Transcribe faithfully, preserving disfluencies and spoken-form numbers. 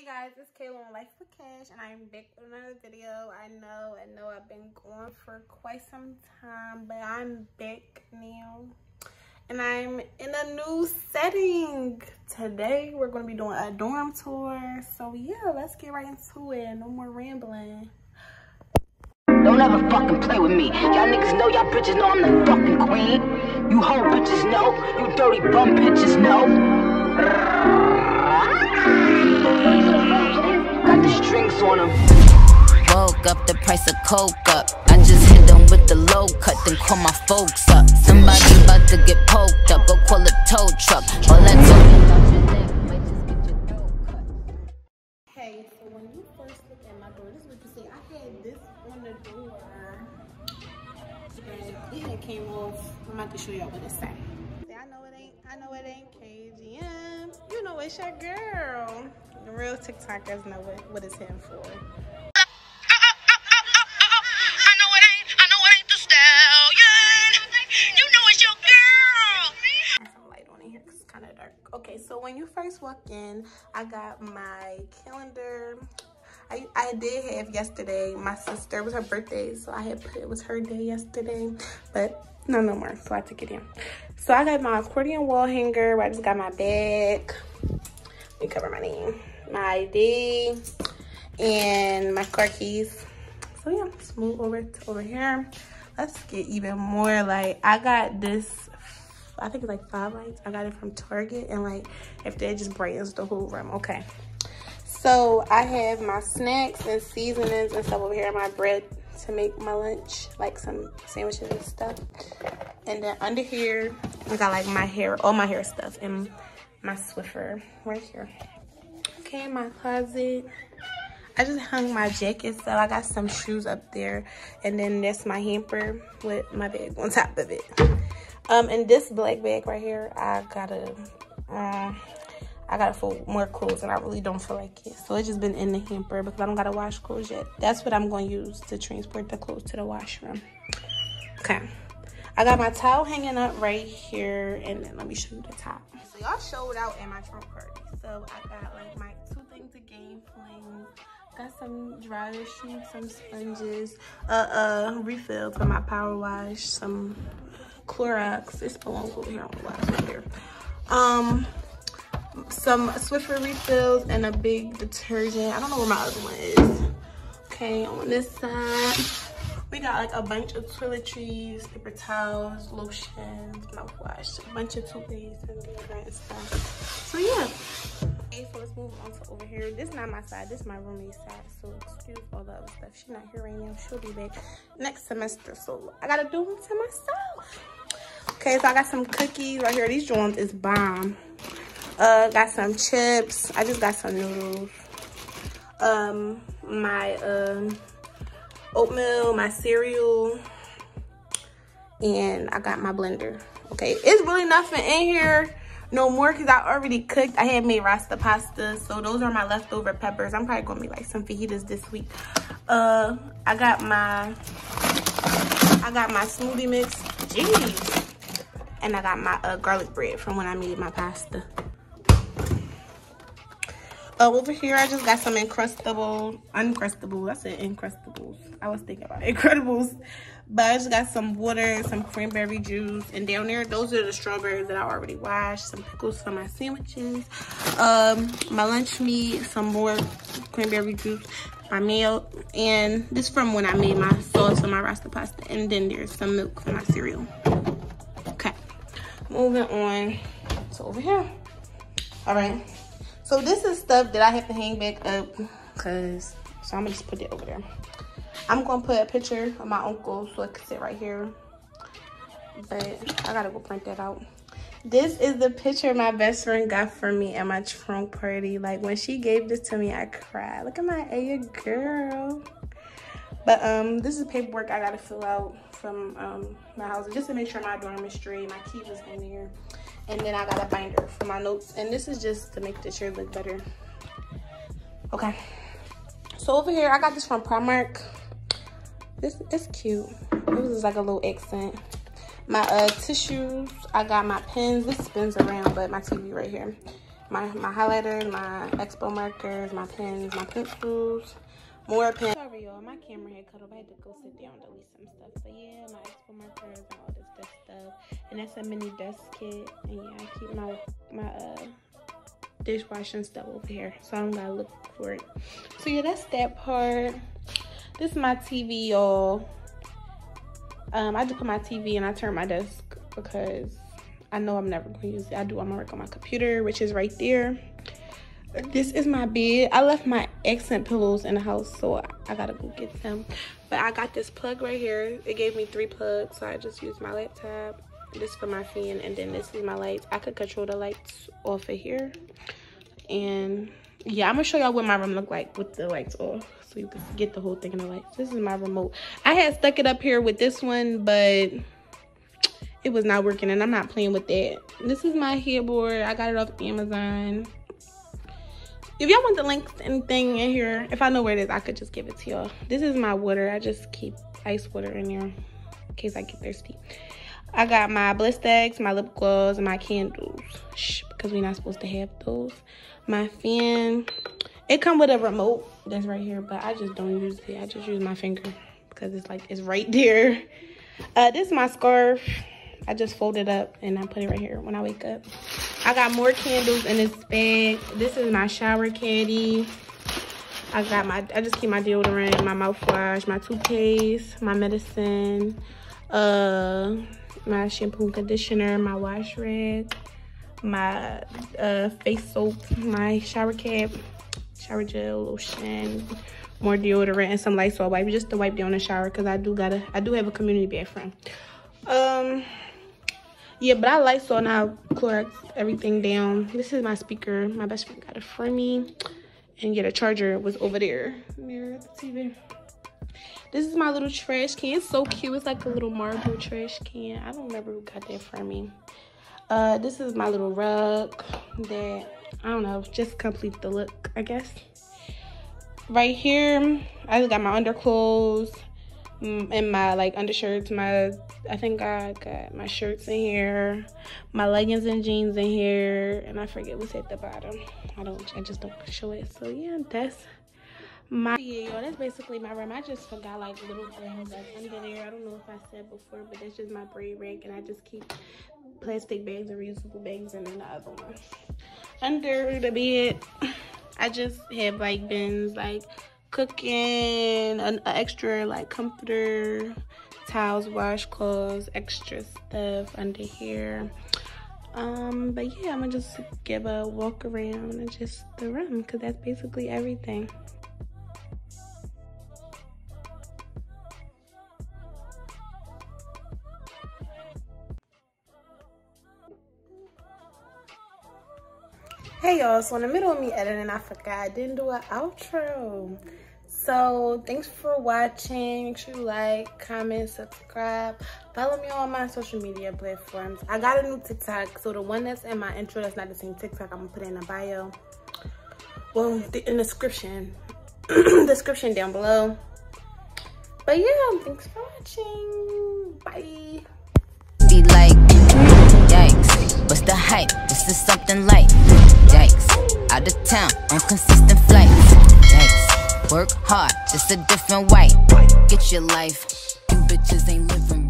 guys, it's Kayla on Life with Cash, and I'm back with another video. I know, I know I've been gone for quite some time, but I'm back now, and I'm in a new setting. Today, we're going to be doing a dorm tour, so yeah, let's get right into it. No more rambling. Don't ever fucking play with me. Y'all niggas know, y'all bitches know I'm the fucking queen. You hoe bitches know, you dirty bum bitches know. Got the strings on them. Woke up, the price of coke up. I just hit them with the low cut, then call my folks up. Somebody about to get poked up, go call a tow truck. All that talking about your neck might just get your throat cut. Hey, so when you first look at my door, this is what you see. I had this on the door, and it had came off. I'm about to show y'all what it said. I know it ain't, I know it ain't K G M. You know it's your girl. The real TikTokers know what, what it's him for. Okay, so when you first walk in, I got my calendar. I, I did have yesterday, my sister, it was her birthday, so I had put it was her day yesterday, but no, no more, so I took it in. So I got my accordion wall hanger, I just got my bag, let me cover my name, my I D, and my car keys. So yeah, let's move over to over here. Let's get even more, like, I got this, I think it's like five lights. I got it from Target, and like if that just brightens the whole room. Okay, so I have my snacks and seasonings and stuff over here, my bread to make my lunch, like some sandwiches and stuff. And then under here I got like my hair, all my hair stuff, and my Swiffer right here. Okay, my closet, I just hung my jacket, so I got some shoes up there, and then that's my hamper with my bag on top of it. Um, and this black bag right here, I gotta, um, I gotta fold more clothes, and I really don't feel like it. So it's just been in the hamper because I don't gotta wash clothes yet. That's what I'm gonna use to transport the clothes to the washroom. Okay, I got my towel hanging up right here, and then let me show you the top. So y'all showed out at my trunk party. So I got like my two things of game flings. Got some dryer sheets, some sponges, uh, uh, refill for my power wash, some Clorox, it's belongs over here on the left right here. Um, some Swiffer refills and a big detergent. I don't know where my other one is. Okay, on this side, we got like a bunch of toiletries, paper towels, lotions, mouthwash, a bunch of toothpaste and deodorant and stuff. So yeah. Okay, so let's move on to over here. This is not my side, this is my roommate's side. So excuse all the other stuff. She's not here right now. She'll be back next semester. So I gotta do them to myself. Okay, so I got some cookies right here. These joints is bomb. Uh, got some chips. I just got some noodles. Um, my um oatmeal, my cereal, and I got my blender. Okay, it's really nothing in here no more because I already cooked. I had made rasta pasta, so those are my leftover peppers. I'm probably gonna make like some fajitas this week. Uh, I got my, I got my smoothie mix. Jeez. And I got my uh, garlic bread from when I made my pasta. Uh, over here, I just got some Uncrustables. Uncrustables. I said Uncrustables. I was thinking about Incredibles. But I just got some water, some cranberry juice. And down there, those are the strawberries that I already washed. Some pickles for my sandwiches. Um, my lunch meat, some more cranberry juice, my milk. And this from when I made my sauce for my rasta pasta. And then there's some milk for my cereal. Okay. Moving on to over here. All right. So this is stuff that I have to hang back up because, so I'm gonna just put it over there. I'm gonna put a picture of my uncle so it can sit right here, but I gotta go print that out. This is the picture my best friend got for me at my trunk party. Like when she gave this to me, I cried. Look at my Aya girl. But um, this is paperwork I gotta fill out from um, my house just to make sure my dorm is straight, my keys is in there. And then I got a binder for my notes. And this is just to make the shirt look better. Okay. So over here, I got this from Primark. This is cute. This is like a little accent. My uh, tissues, I got my pens. This spins around, but my T V right here. my, my highlighters, my Expo markers, my pens, my pencils, more pens. Sorry, y'all. My camera had cut off. I had to go sit down and delete some stuff. But yeah, my Expo markers and all this good stuff. And that's a mini desk kit. And yeah, I keep my my uh dishwashing stuff over here, so I don't gotta look for it. So yeah, that's that part. This is my T V, y'all. Um, I just put my T V and I turn my desk because I know I'm never gonna use it. I do. I'm gonna work on my computer, which is right there. This is my bed. I left my accent pillows in the house, so I gotta go get them. But I got this plug right here. It gave me three plugs, so I just used my laptop. This for my fan, and then this is my lights. I could control the lights off of here. And yeah, I'm gonna show y'all what my room look like with the lights off, so you can get the whole thing in the lights. This is my remote. I had stuck it up here with this one, but it was not working, and I'm not playing with that. This is my headboard. I got it off Amazon. If y'all want the links to anything in here, if I know where it is, I could just give it to y'all. This is my water. I just keep ice water in there in case I get thirsty. I got my Blistex, my lip gloss, and my candles. Shh, because we're not supposed to have those. My fan. It come with a remote that's right here, but I just don't use it. I just use my finger because it's like it's right there. Uh, this is my scarf. I just fold it up and I put it right here when I wake up. I got more candles in this bag. This is my shower caddy. I got my. I just keep my deodorant, my mouthwash, my toothpaste, my medicine. Uh. My shampoo and conditioner, my wash rag, my uh, face soap, my shower cap, shower gel, lotion, more deodorant, and some Lysol wipe just to wipe down the shower because I do gotta, I do have a community bathroom. Um, yeah, but I Lysol and I Clorox everything down. This is my speaker. My best friend got it for me, and yeah, the charger was over there near the T V. This is my little trash can. It's so cute. It's like a little marble trash can. I don't remember who got that for me. Uh, this is my little rug that, I don't know, just complete the look, I guess. Right here, I got my underclothes and my, like, undershirts. My, I think I got my shirts in here, my leggings and jeans in here, and I forget what's at the bottom. I don't, I just don't show it. So, yeah, that's my, yeah, yo, that's basically my room. I just forgot like little things like under there. I don't know if I said before, but that's just my braid rack, and I just keep plastic bags or reusable bags in the other one. Under the bed, I just have like bins like cooking, an extra like comforter, towels, washcloths, extra stuff under here. Um, but yeah, I'm gonna just give a walk around and just the room because that's basically everything. Hey y'all, so in the middle of me editing, I forgot I didn't do an outro. So thanks for watching. Make sure you like, comment, subscribe. Follow me on my social media platforms. I got a new TikTok, so the one that's in my intro that's not the same TikTok, I'm gonna put it in the bio. Well, in the description. description down below. But yeah, thanks for watching. Bye. Be like, yikes, what's the hype? This is something light. Yikes, out of town on consistent flights. Yikes, work hard, just a different way. Get your life, you bitches ain't living